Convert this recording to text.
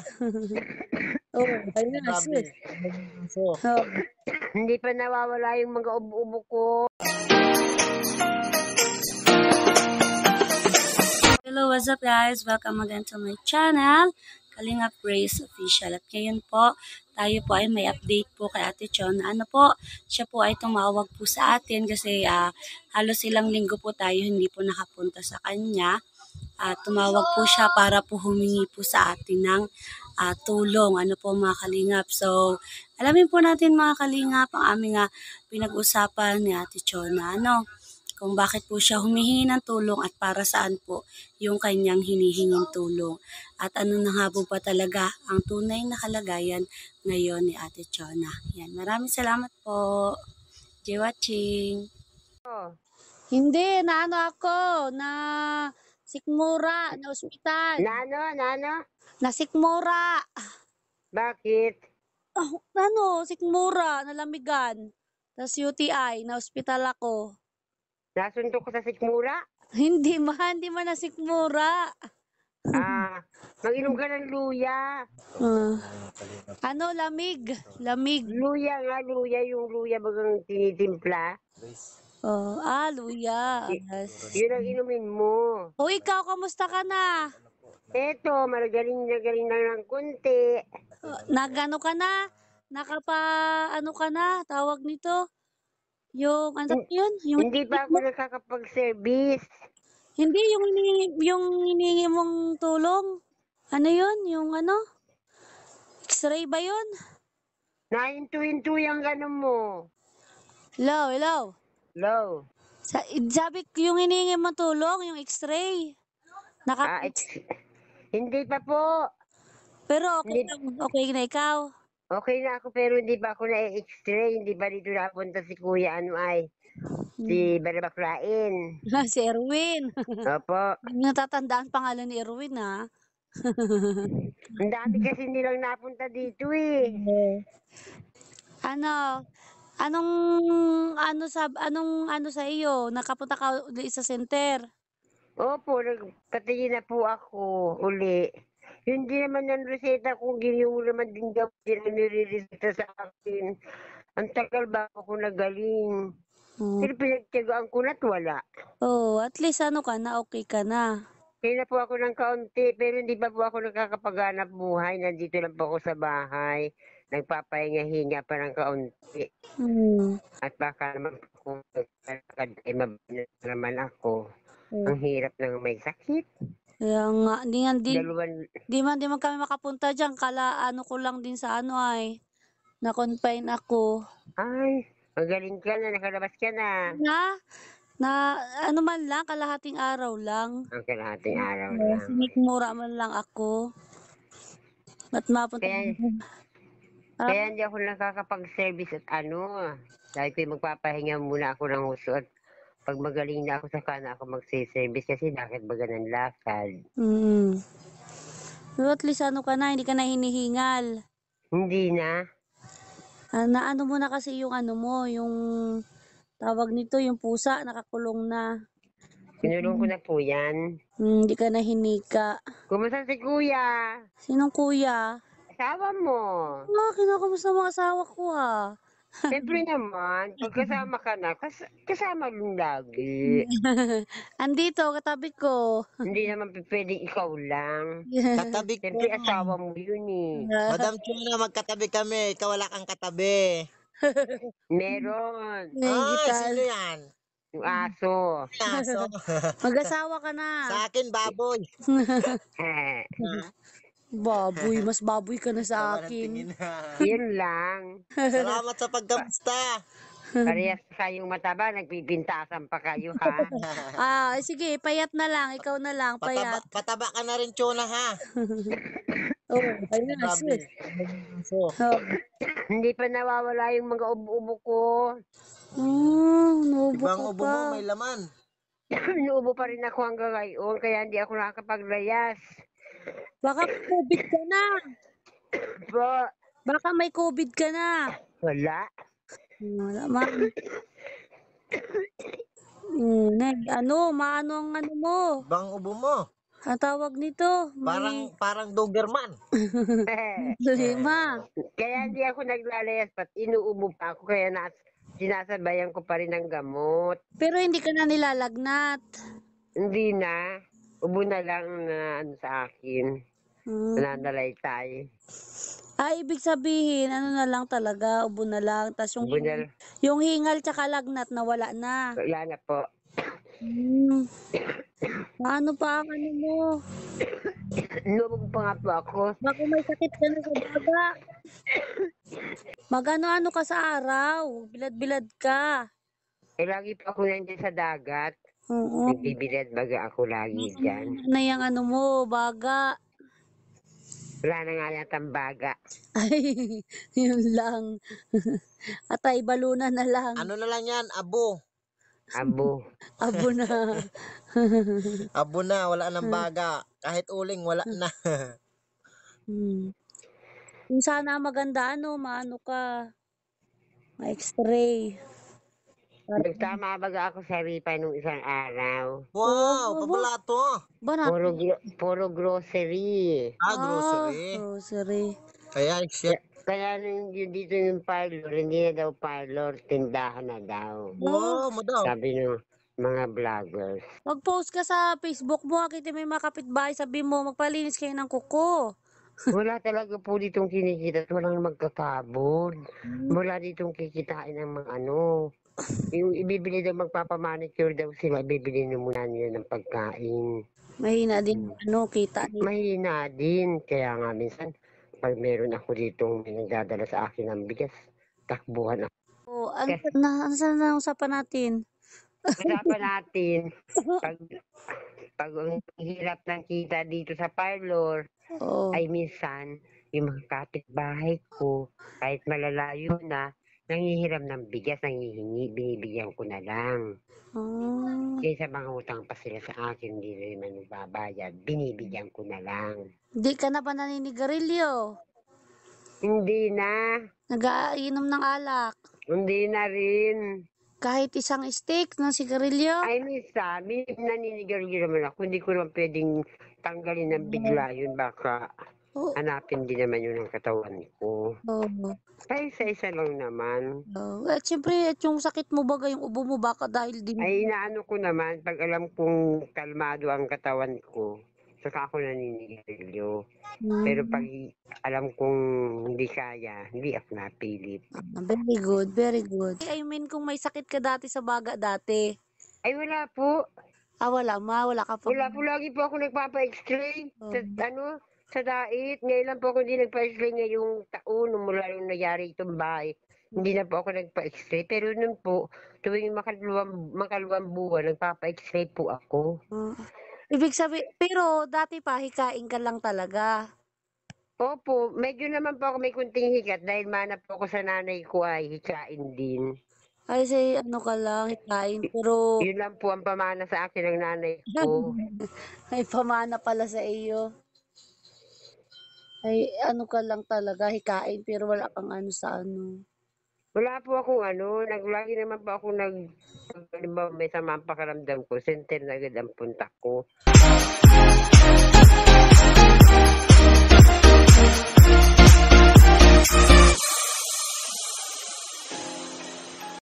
Oh, ayun na, Grabe. sus. So, Oh. Hindi pa nawawala yung mga ubo-ubo ko. Hello, what's up guys? Welcome again to my channel, Kalingap Grace Official. At ngayon po, tayo po ay may update po kay Ate Chon. Ano po, siya po ay tumawag po sa atin kasi halos ilang linggo po tayo hindi po nakapunta sa kanya. Tumawag po siya para po humingi po sa atin ng tulong. Ano po mga kalingap. So, alamin po natin mga kalingap ang aming pinag-usapan ni Ate Chon na kung bakit po siya humihingi ng tulong at para saan po yung kanyang hinihinging tulong. At ano na nga po ba talaga ang tunay na kalagayan ngayon ni Ate Chona. Yan, maraming salamat po. Jay watching. Oh, Hindi, ako, na sikmura, na ospital. Nano? Na sikmura. Bakit? Sikmura, nalamigan. Tapos UTI, na ospital ako. Nasuntok ko sa sikmura? Hindi man na sikmura. Mag-inom ka ng luya. Lamig. Luya nga, yung luya bagang tinitimpla. Luya. Yun ang inumin mo. O ikaw, kamusta ka na? Eto, magaling na ng konti. Nagano ka na? Ano ka na? Tawag nito? Yung, yun? Hindi pa ako nakakapag-service. Hindi, yung hinihingi mong tulong. Ano yun? Yung X-ray ba yun? Nahinto-hinto yung gano'n mo. Hello? Low. Sabi ko, yung hinihingi mong tulong, yung X-ray. Hindi pa po. Pero okay na ikaw. Okay na ako pero hindi pa ako na-X-ray. Hindi pa dito napunta si Kuya si Barabaklain. Si Erwin. Opo. Natatandaan pangalan ni Erwin Ang dami kasi nilang napunta dito eh. Anong sa iyo? Nakapunta ka sa center? Opo, nagpatingin na po ako uli. Hindi naman yung reseta kung giniw naman din daw din ang nire-reseta sa akin. Ang tagal ba ako nagaling? Pero pinagtyagaan ko na't wala. At least okay ka na. Kaya na po ako ng kaunti, pero hindi pa po ako nakakapaghanap buhay. Nandito lang po ako sa bahay. Nagpapahinga-hinga pa ng kaunti. At baka naman po mabinat naman ako. Ang hirap nang may sakit. Kaya nga, di man kami makapunta dyan. Ko lang din sa na-confine ako. Ay, magaling ka na, nakalabas ka na. Man lang, kalahating araw lang. Ang kalahating araw lang. Sinikmura man lang ako. At mapunta Kaya hindi ako nakakapag-service at dahil ko magpapahinga muna ako ng husto at pag magaling na ako saka na ako magsiservice kasi bakit baga ng lakad. Pero at least ka na, hindi ka na hinihingal. Hindi na. Naano mo na kasi yung yung tawag nito, yung pusa, nakakulong na. Kinulong ko na po yan. Hindi ka na hinika. Kumusta si Kuya? Sinong kuya? Asawa mo. Kinakamusta mga asawa ko Siyempre naman, pag kasama ka na, kasama lang lagi. Andito, katabi ko. Hindi naman pwedeng ikaw lang. katabi ko. Siyempre asawa mo yun eh. Madam Chona, magkatabi kami. Ikaw wala kang katabi. Meron. Sino yan? Yung aso. Aso. Mag-asawa ka na. Sa akin, baboy. Baboy, mas baboy ka na sa akin. Yun lang. Salamat sa pagkamusta. Parehas kayong mataba, nagpipintasan pa kayo ha. Sige, payat na lang. Ikaw na lang, payat. Pataba ka na rin, Chona, ha? Ayun na, sus. Hindi pa nawawala yung mga ubo-ubo ko. Nubo Ibang ka ubo pa. mo, may laman. Nuubo pa rin ako hanggang ngayon, kaya hindi ako nakakapaglayas. Baka COVID ka na. Baka may COVID ka na. Wala. Wala, ma'am. Maano ang mo? Ibang ubo mo. Ang tawag nito, Parang Doberman. lima. Kaya hindi ako naglalayas pat inuubo pa ako kaya sinasabayan ko pa rin ng gamot. Pero hindi ka na nilalagnat. Hindi na. Ubo na lang na ano sa akin. Nananalaytay. Ay, ibig sabihin, ano na lang talaga, ubo na lang. Tapos Ubo na lang. yung hingal tsaka lagnat na wala na. Wala na po. Ano pa ang ano mo? Lumog pa nga po ako. Baka may sakit ka na sa baga. Mag-ano-ano ka sa araw. Bilad-bilad ka. Eh, lagi pa ako nandiyan sa dagat. Oo. Nagbibilad baga ako lagi dyan. Na yung ano mo, baga. Wala na nga yatang baga. Ay, yun lang. At ay, baluna na lang. Ano na lang yan, abo. Abo. Abo na. Abo na, wala nang baga. Kahit uling, wala na. Yung sana maganda, maano ka. Ma-x-ray. Nagtama baga ako sa ripay nung isang araw. Wow, pabalato. Puro grocery. Grocery. Grocery. Kaya, shit. Kaya yun dito yung parlor, hindi na daw parlor, tindahan na daw. Wow, madam. Sabi ng mga vloggers. Mag-post ka sa Facebook mo, kita may mga kapitbahay, sabi mo, magpalinis kayo ng kuko. Wala talaga po ditong kinikita at walang magkakabod. Wala ditong kikitain ng mga ano. Yung ibibili daw, magpapamanicure daw sila, ibibili na muna nila ng pagkain. Mahina din, kita. Mahina din. Kaya nga minsan, pag meron ako ditong nagdadala sa akin ng bigas, takbuhan ako. Saan na usapan natin? Usapan natin, pag ang hirap ng kita dito sa parlor, ay minsan, yung mga kapitbahay ko, kahit malalayo na, nangihiram ng bigas, nangihingi, binibigyan ko na lang. Kaysa mga utang pa sila sa akin, hindi na naman babayad, binibigyan ko na lang. Hindi ka na ba naninigarilyo? Hindi na. Nag-iinom ng alak? Hindi na rin. Kahit isang stick ng sigarilyo? Ay, minsan, naninigarilyo naman ako. Hindi ko naman pwedeng tanggalin ng bigla yun. Baka hanapin din naman yun ang katawan ko. Kaya isa-isa lang naman. At syempre, yung sakit mo baga, yung ubo mo baka dahil din... Ay, inaano ko naman, pag alam kong kalmado ang katawan ko, saka ako naninigarilyo. Pero pag alam kong hindi kaya, hindi ako napilit. Very good, very good. I mean, kung may sakit ka dati sa baga dati. Ay, wala po. Wala ka pa. Wala po, lagi po ako nagpapa-x-ray. Sa dait. Ngayon lang po ako hindi nagpa-x-ray ngayong taon, mula yung nangyari itong bahay. Hindi na po ako nagpa-x-ray. Pero nun po, tuwing makaluwang buwan, nagpapa-x-ray po ako. Ibig sabihin, pero dati pa, hikain ka lang talaga. Opo, medyo naman po ako may kunting hikat dahil mana po ako sa nanay ko ay hikain din. Ay, say, ka lang, hikain, pero... Yun lang po ang pamana sa akin ng nanay ko. Ay, pamana pala sa iyo. Ay, ka lang talaga, hikain, pero wala kang sa Wala po akong lagi naman po ako may sama ang pakaramdam ko, center na agad ang punta ko.